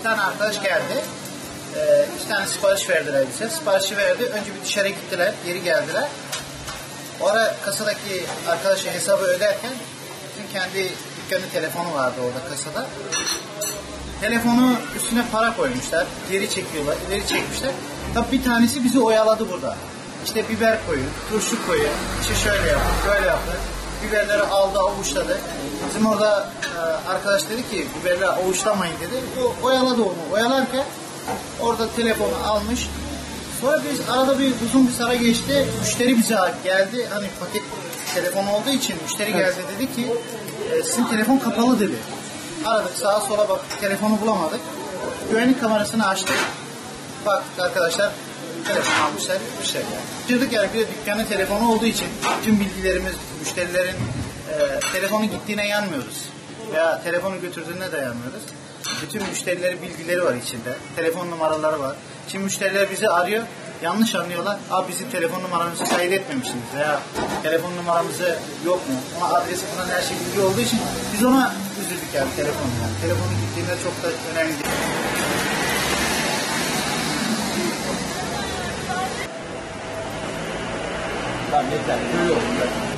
tane arkadaş geldi. 2 tane sipariş verdiler bize. Siparişi verdi. Önce bir dışarı gittiler. Geri geldiler. O ara kasadaki arkadaşın hesabı öderken bizim kendi dükkanın telefonu vardı orada kasada. Telefonu üstüne para koymuşlar. Geri çekiyorlar. İleri çekmişler. Tabii bir tanesi bizi oyaladı burada. İşte biber koyun, turşu koyun, işte şöyle yapın, böyle yapın. Biberleri aldı, avuçladı. Bizim orada arkadaş dedi ki biberleri avuçlamayın dedi. O oyaladı onu. Oyalarken orada telefonu almış. Sonra biz arada bir uzun bir sıra geçti. Müşteri bize geldi. Hani paket telefon olduğu için müşteri geldi dedi ki sizin telefon kapalı dedi. Aradık sağa sola baktık. Telefonu bulamadık. Güvenlik kamerasını açtık. Baktık arkadaşlar telefon almışlar. Gitmişler yani. Yani bir de dükkanın telefonu olduğu için tüm bilgilerimiz müşterilerin telefonu gittiğine yanmıyoruz. Veya telefonu götürdüğüne de yanmıyoruz. Bütün müşterilerin bilgileri var içinde. Telefon numaraları var. Şimdi müşteriler bizi arıyor. Yanlış anlıyorlar. Abi bizim telefon numaramızı kaydetmemişsiniz veya telefon numaramızı yok mu? Ona adresi falan her şey bilgi olduğu için biz ona üzüldük yani telefonu. Yani. Telefonun gittiğinde çok da önemli değil. Tamam yeter. Duyuyorum ben.